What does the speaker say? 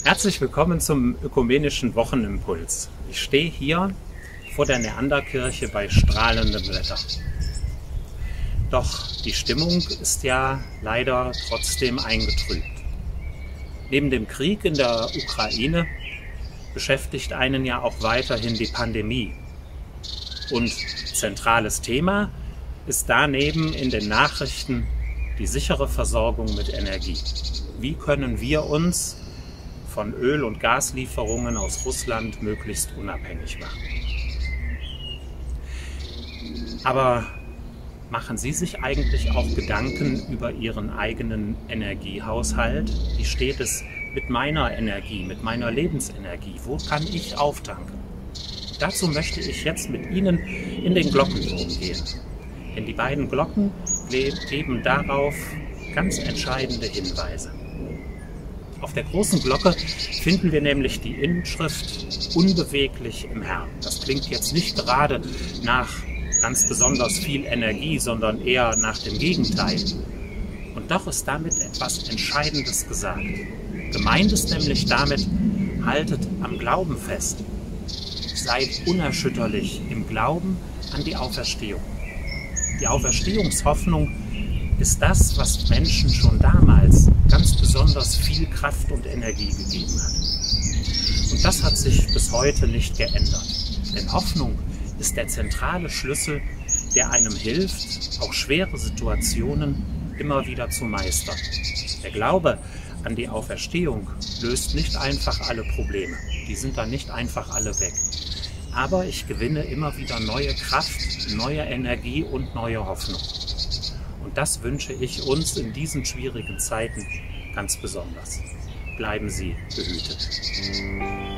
Herzlich willkommen zum ökumenischen Wochenimpuls. Ich stehe hier vor der Neanderkirche bei strahlendem Wetter. Doch die Stimmung ist ja leider trotzdem eingetrübt. Neben dem Krieg in der Ukraine beschäftigt einen ja auch weiterhin die Pandemie. Und zentrales Thema ist daneben in den Nachrichten die sichere Versorgung mit Energie. Wie können wir uns von Öl- und Gaslieferungen aus Russland möglichst unabhängig machen? Aber machen Sie sich eigentlich auch Gedanken über Ihren eigenen Energiehaushalt? Wie steht es mit meiner Energie, mit meiner Lebensenergie? Wo kann ich auftanken? Dazu möchte ich jetzt mit Ihnen in den Glockenturm gehen. Denn die beiden Glocken geben darauf ganz entscheidende Hinweise. Auf der großen Glocke finden wir nämlich die Inschrift unbeweglich im Herrn. Das klingt jetzt nicht gerade nach ganz besonders viel Energie, sondern eher nach dem Gegenteil. Und doch ist damit etwas Entscheidendes gesagt. Gemeint ist nämlich damit, haltet am Glauben fest. Seid unerschütterlich im Glauben an die Auferstehung. Die Auferstehungshoffnung ist das, was Menschen schon damals ganz besonders viel Kraft und Energie gegeben hat. Und das hat sich bis heute nicht geändert. Denn Hoffnung ist der zentrale Schlüssel, der einem hilft, auch schwere Situationen immer wieder zu meistern. Der Glaube an die Auferstehung löst nicht einfach alle Probleme. Die sind dann nicht einfach alle weg. Aber ich gewinne immer wieder neue Kraft, neue Energie und neue Hoffnung. Und das wünsche ich uns in diesen schwierigen Zeiten ganz besonders. Bleiben Sie behütet.